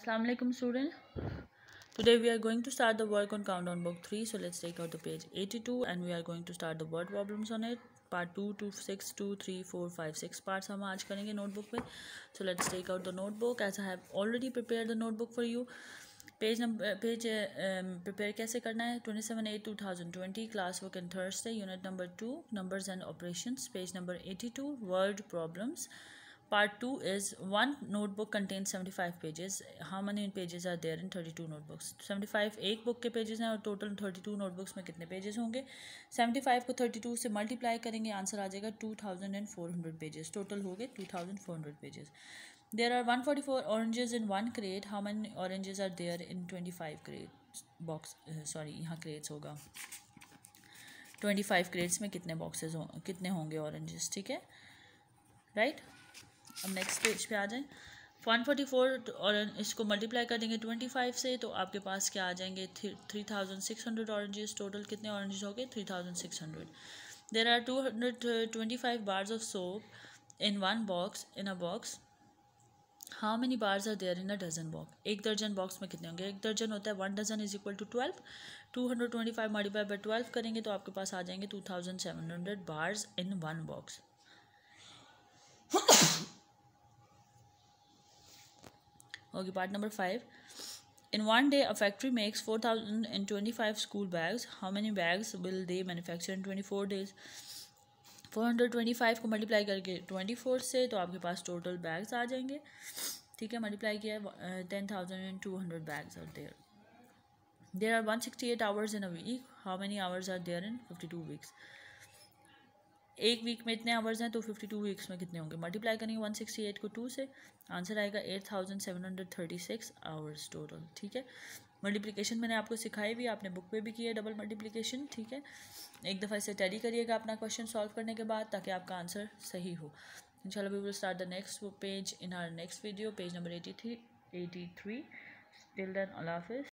Assalamu alaikum student. Today we are going to start the work on countdown book 3. So let's take out the page 82 and we are going to start the word problems on it. Part 2 to 6, 2, 3, 4, 5, 6 parts हम आज करेंगे notebook में. So let's take out the notebook as I have already prepared the notebook for you. Page prepare कैसे करना है? 27/8/2020 class work on Thursday, unit number 2, numbers and operations, page number 82, word problems. Part 2 is one notebook contains 75 pages. How many pages are there in 32 notebooks? 75 एक book के pages हैं और total 32 notebooks में कितने pages होंगे? 75 को 32 से multiply करेंगे, आंसर आ जाएगा 2400 पेजेस. टोटल हो गए 2400 pages. There are 144 oranges in one crate. How many oranges are there in 25 crates box? यहाँ crates होगा. 25 crates में कितने होंगे oranges? ठीक है, राइट. अब नेक्स्ट पेज पे आ जाएं. 144 और इसको मल्टीप्लाई कर देंगे 25 से, तो आपके पास क्या आ जाएंगे? 3600 ऑरेंजेस. टोटल कितने ऑरेंजेस हो गए? 3600. There are 225 bars of soap in one box in a box. How many bars are there in a dozen box? एक दर्जन बॉक्स में कितने होंगे? एक दर्जन होता है 1 dozen is equal to 12. 225 multiply by 12 करेंगे तो आपके पास आ जाएंगे 2700 bars in one box. Okay, part number 5. In one day, a factory makes 4025 school bags. How many bags will they manufacture in 24 days? 425 को मल्टीप्लाई करके 24 से, तो आपके पास टोटल बैग्स आ जाएंगे. ठीक है, मल्टीप्लाई किया है 10,200 bags are there. There are 168 hours in a week. How many hours are there in 52 weeks? एक वीक में इतने आवर्स हैं, तो 52 वीक्स में कितने होंगे? मल्टीप्लाई करेंगे 168 को 2 से, आंसर आएगा 8736 आवर्स टोटल. ठीक है, मल्टीप्लिकेशन मैंने आपको सिखाई भी, आपने बुक पे भी की है डबल मल्टीप्लिकेशन. ठीक है, एक दफ़ा इसे टैली करिएगा अपना क्वेश्चन सॉल्व करने के बाद, ताकि आपका आंसर सही हो. इंशाल्लाह we will start the next page in our next video, page number 83. Till then अल्लाह हाफिज़.